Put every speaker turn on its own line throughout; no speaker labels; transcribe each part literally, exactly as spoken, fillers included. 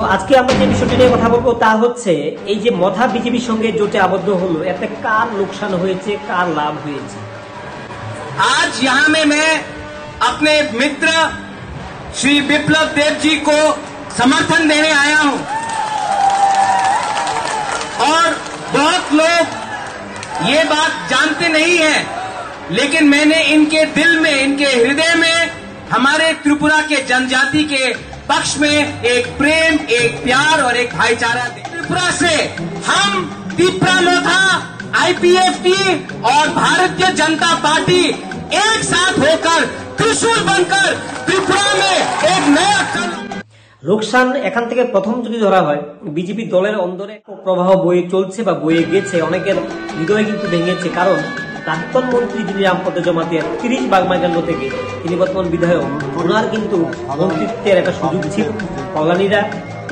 আজকে আমরা যে বিষয়টি নিয়ে কথা বলবো তা হচ্ছে এই যে মথা বিজেপির সঙ্গে জোটে আবদ্ধ হলো, এতে কার লোকসান হয়েছে, কার লাভ হয়েছে।
आज यहाँ में मैं अपने मित्र श्री विप्लव देव जी को समर्थन देने आया हूँ और बहुत लोग ये बात जानते नहीं हैं, लेकिन मैंने इनके दिल में, इनके हृदय में हमारे त्रिपुरा के जनजाति के पक्ष में एक प्रेम, एक प्यार और एक भाईचारा दे। त्रिपुरा से हम त्रिपुरा मोथा, आईपीएफटी और भारतीय जनता पार्टी एक साथ होकर त्रिशूल बनकर त्रिपुरा में एक नया
লোকসান এখান থেকে প্রথম যদি ধরা হয়, বিজেপি দলের অন্দরে প্রবাহ বয়ে চলছে বা বয়ে গেছে, অনেকের হৃদয় কিন্তু ভেঙেছে। কারণ প্রাক্তন মন্ত্রী যিনি রামপদ জমাতিয়ার তিরিশ বাগমাইকান্ড থেকে তিনি বর্তমান বিধায়ক, ওনার কিন্তু মন্ত্রিত্বের একটা সুযোগ ছিল, কল্যাণীরা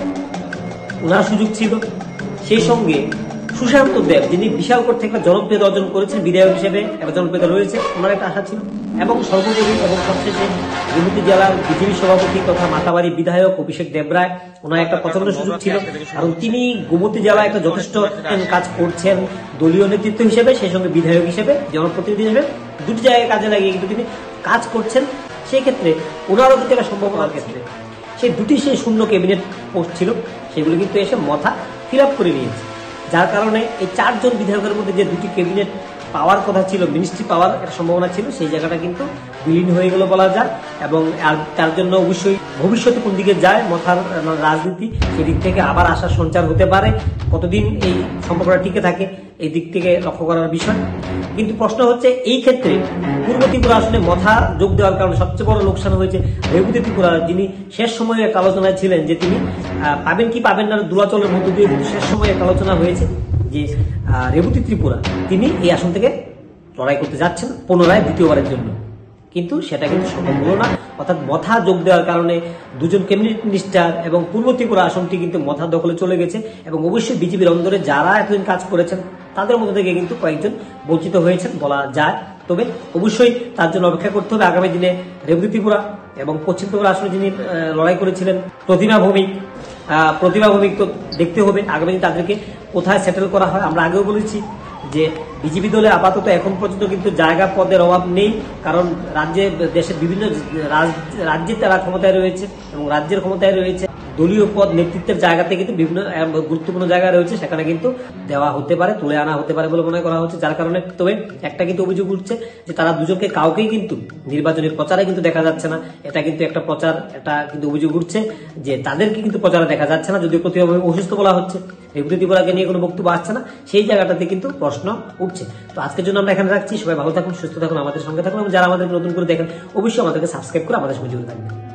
ওনার সুযোগ ছিল। সেই সঙ্গে সুশান্ত দেব যিনি বিশালকোট থেকে একটা জনপ্রিয়তা অর্জন করেছেন, বিধায়ক হিসেবে একটা জনপ্রিয়তা রয়েছে, ওনার একটা আশা ছিল। এবং সর্বোপরি এবং সবশেষে গোমতী জেলার বিজেপি সভাপতি তথা মাতাবাড়ি বিধায়ক অভিষেক দেবরায়, ওনার একটা প্রচন্ড সুযোগ ছিল। কারণ তিনি গোমতী জেলায় একটা যথেষ্ট কাজ করছেন দলীয় নেতৃত্ব হিসেবে, সেই সঙ্গে বিধায়ক হিসেবে, জনপ্রতিনিধি হিসেবে, দুটি জায়গায় কাজে লাগিয়ে কিন্তু তিনি কাজ করছেন। সেই ক্ষেত্রে ওনারও কিন্তু একটা সম্ভাবনার ক্ষেত্রে সেই দুটি সেই শূন্য ক্যাবিনেট পোস্ট ছিল, সেগুলো কিন্তু এসে মথা ফিল আপ করে নিয়েছে। যার কারণে এই চারজন বিধায়কের মধ্যে যে দুটি ক্যাবিনেট পাওয়ার কথা ছিল, মিনিস্ট্রি পাওয়ার একটা সম্ভাবনা ছিল, সেই জায়গাটা কিন্তু বিলীন হয়ে গেল বলা যায়। এবং তার জন্য অবশ্যই ভবিষ্যতে কোন দিকে যায় মথার রাজনীতি, সেদিক থেকে আবার আশার সঞ্চার হতে পারে। কতদিন এই সম্পর্কটা টিকে থাকে এই দিক থেকে লক্ষ্য করার বিষয়। কিন্তু প্রশ্ন হচ্ছে এই ক্ষেত্রে পূর্ব ত্রিপুরা আসনে মথা যোগ দেওয়ার কারণে সবচেয়ে বড় লোকসান হয়েছে রেবতী ত্রিপুরা, যিনি শেষ সময়ে এক আলোচনায় ছিলেন যে তিনি পাবেন কি পাবেন না দুরাচলের মধ্য দিয়ে, কিন্তু শেষ সময়ে এক আলোচনা হয়েছে যে রেবতী ত্রিপুরা তিনি এই আসন থেকে লড়াই করতে যাচ্ছেন পুনরায় দ্বিতীয়বারের জন্য। কিন্তু সেটা কিন্তু সম্ভব হলো না। অর্থাৎ মথা যোগ দেওয়ার কারণে দুজন ক্যাবিনেট মিনিস্টার এবং পূর্ব ত্রিপুরা আসনটি কিন্তু মথা দখলে চলে গেছে। এবং অবশ্যই বিজেপির অন্দরে যারা এতদিন কাজ করেছেন তাদের মধ্যে থেকে কিন্তু কয়েকজন বঞ্চিত হয়েছেন বলা যায়। তবে অবশ্যই তার জন্য অপেক্ষা করতে হবে আগামী দিনে রেবতী ত্রিপুরা এবং পশ্চিম ত্রিপুরা আসনে যিনি লড়াই করেছিলেন প্রতিমা ভৌমিক, প্রতিমা ভৌমিক তো দেখতে হবে আগামী দিন তাদেরকে কোথায় সেটেল করা হয়। আমরা আগেও বলেছি যে বিজেপি দলে আপাতত এখন পর্যন্ত কিন্তু জায়গা পদের অভাব নেই, কারণ রাজ্যে দেশের বিভিন্ন রাজ্যে তারা ক্ষমতায় রয়েছে এবং রাজ্যের ক্ষমতায় রয়েছে। দলীয় পদ নেতৃত্বের জায়গাতে কিন্তু বিভিন্ন গুরুত্বপূর্ণ জায়গা রয়েছে, সেখানে কিন্তু দেওয়া হতে পারে, তুলে আনা হতে পারে বলে মনে করা হচ্ছে। যার কারণে তবে একটা কিন্তু অভিযোগ উঠছে যে তারা দুজনকে কাউকেই কিন্তু নির্বাচনী প্রচারে কিন্তু দেখা যাচ্ছে না। এটা কিন্তু একটা প্রচার, এটা কিন্তু অভিযোগ উঠছে যে তাদেরকে কিন্তু প্রচারে দেখা যাচ্ছে না, যদিও প্রতিভাবে অসুস্থ বলা হচ্ছে, রেবতী ত্রিপুরাকে নিয়ে কোনো বক্তব্য আসছে না, সেই জায়গাটাতে কিন্তু প্রশ্ন উঠছে। তো আজকের জন্য আমরা এখানে রাখছি। সবাই ভালো থাকুন, সুস্থ থাকুন, আমাদের সঙ্গে থাকুন এবং যারা আমাদের নতুন করে দেখেন অবশ্যই আমাদেরকে সাবস্ক্রাইব করে আমাদের সঙ্গে যুক্ত থাকবেন।